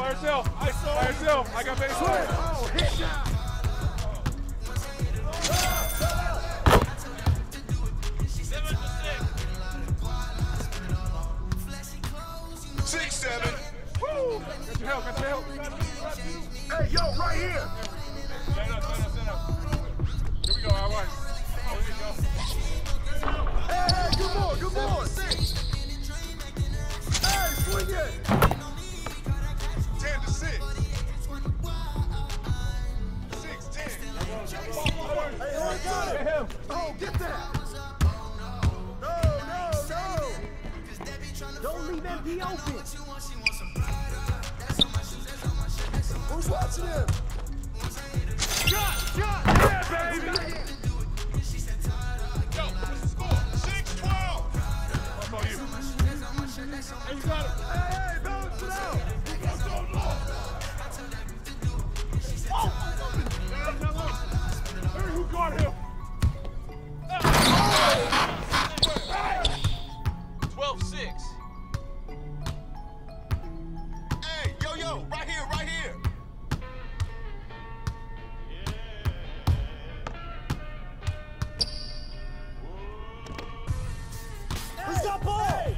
By herself. By herself. I got baseline. Oh, hit shot. 6-7. Woo! Got your help, got your help. Hey, yo, right here. Stand up, stand up, stand up. Here we go, all right. Oh, here we go. Hey, good boy, good boy. Hey, swing it. 10-6. 6-10. Hey, I got it. Him. Oh, get that. No, no, no. Don't leave MD open. Who's watching him? Shot, shot. Yeah, baby. Yo, what's the score? 6-12. What about you? Hey, you got it. Hey, balance it out. Oh! Hey, who got him? 12-6. Hey, yo, right here, right here. Who's got ball?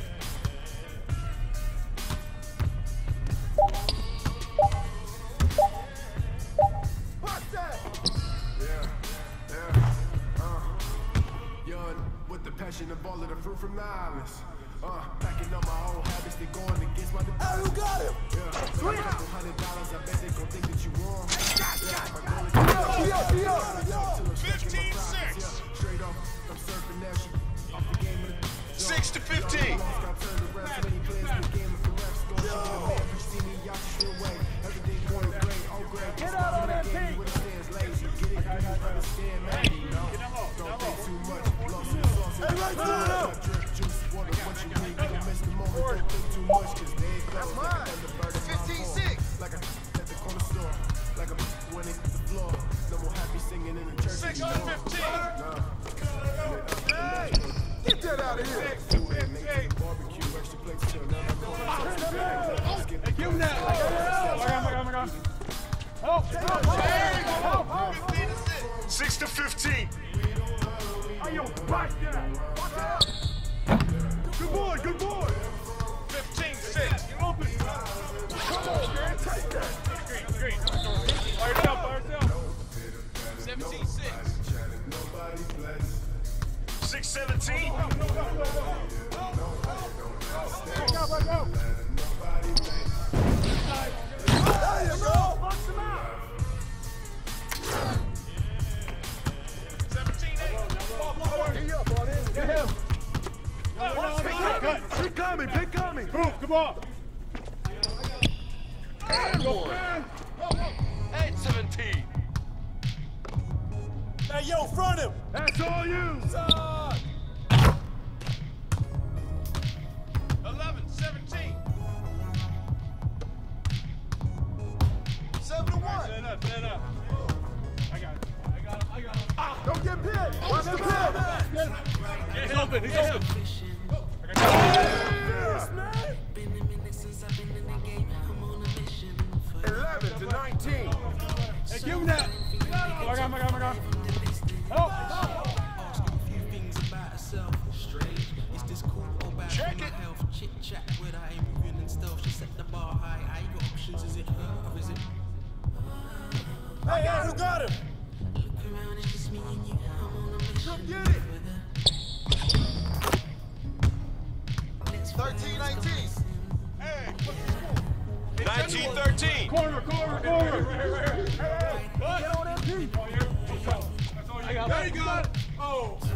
Watch that. Young with the passion of all of the fruit from the islands. Packing up my old habits, they going against my Hey, who got him? $100, I bet they gon' think that you wrong. Yo. 15-6. Straight off, I'm surfing that shit. Off the game of the 6-15. got turned around, so many players in the game of the refs go shoot the man. You see me, y'all should way. Everything going great, oh great. Get out on that Game pink. with the stands lazy. Get it, you understand, man. Don't think too much. Lost in the sauce. Hey, right to it. Drink juice, water, what you need. You don't miss the moment. Don't think too much, cause they ain't close. That's mine. 15-6. Like a at the corner store. Like a when they hit the floor. No more happy singing in the church. 6-15. Hey, get that out of here. Barbecue, extra plates till now. Hey, give him that. Oh my God. Help. 6-15. Hey, yo, watch that. Good boy, good boy. 15-6. Get open. Come on, man, take that. Green. By herself. 17-6. 6-17. Go. There you go. Box him out. 17-8. He up on him. Get him. Pick coming, pick coming. Boom, come on. And Go, one. man. 8-17. Hey, yo, front him. That's all you. 11-17. 7-1. Stand up. I got him. Don't get pinned. Watch the pin. He's open. Yes, man. 11-19. Hey, give him that. Oh, I got him. Help. Check it. Chit chat with her, ain't moving and stuff. She set the bar high. I ain't got options. Is it her or is it? Hey, who got him? Look around, it's just me and you. I'm on a mission. Get it. 13-19. Hey, what's the score? 19-13. Corner. Get on that beat. I got him. There you go. Oh.